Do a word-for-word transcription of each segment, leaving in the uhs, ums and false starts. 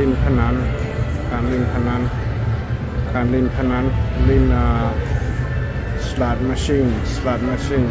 ลินพนันการลินพนันการลินพนันลินอ่า slot machine slot machine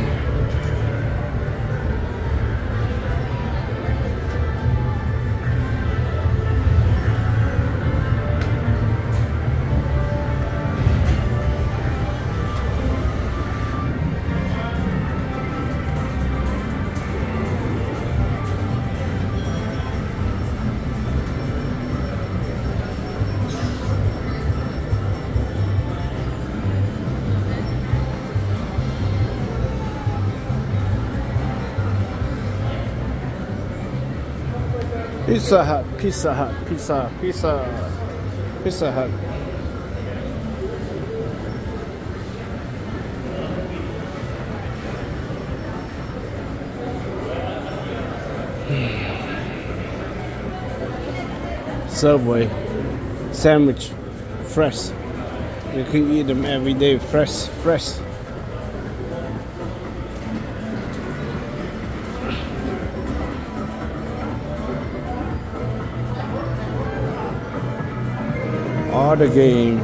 Pizza Hut, Pizza Hut, Pizza, Pizza, Pizza Hut. Subway, sandwich, fresh. You can eat them every day, fresh, fresh. All the game,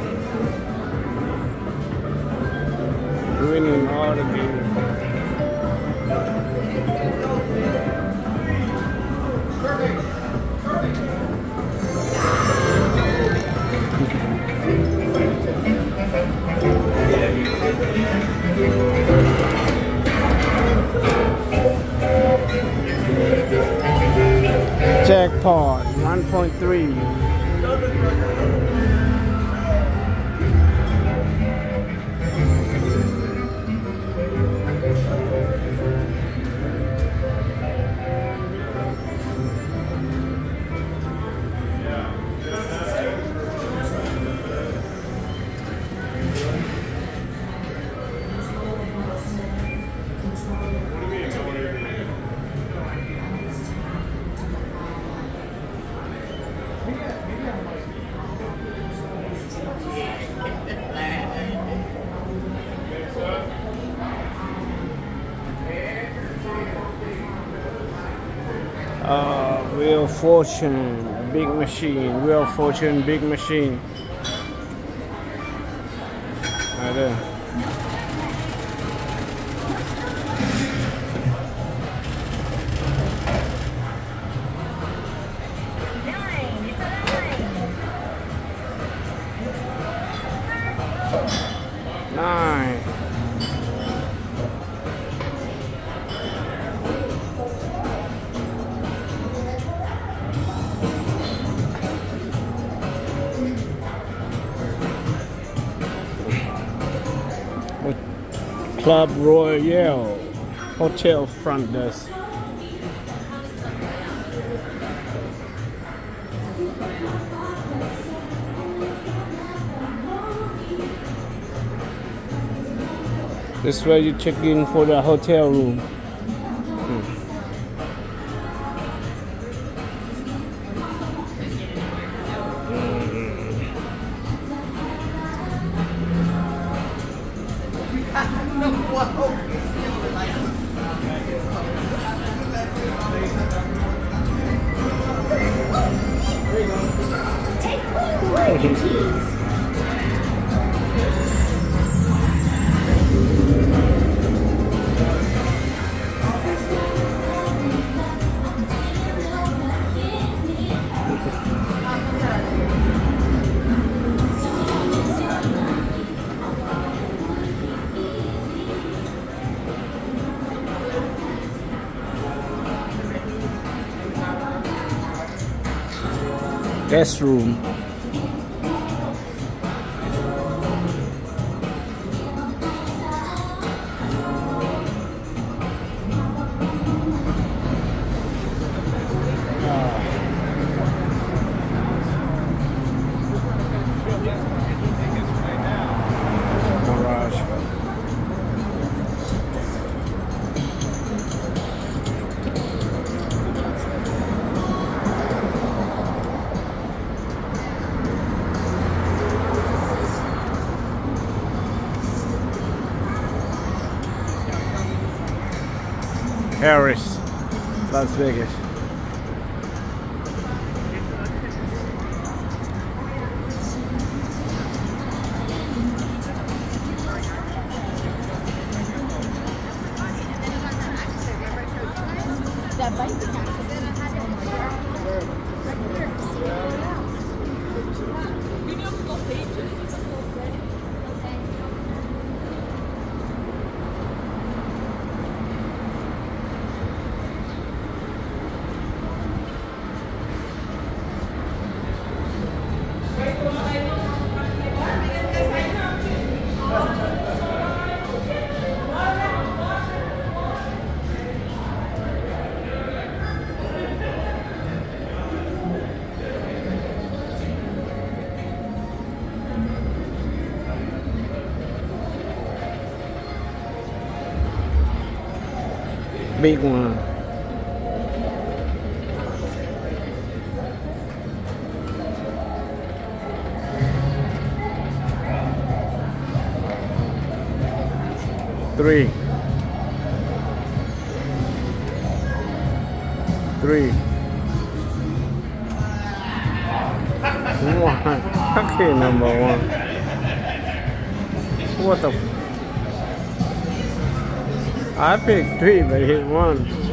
winning all the game. Jackpot one point three. Uh, Wheel of Fortune, big machine. Wheel of Fortune, big machine. Right there. Nine. Club Royale Hotel front desk. This is where you check in for the hotel room. Hmm. Guest room. Harris, Las Vegas. Big one. Three. Three. One. Okay, number one. What the f I picked three, but hit one.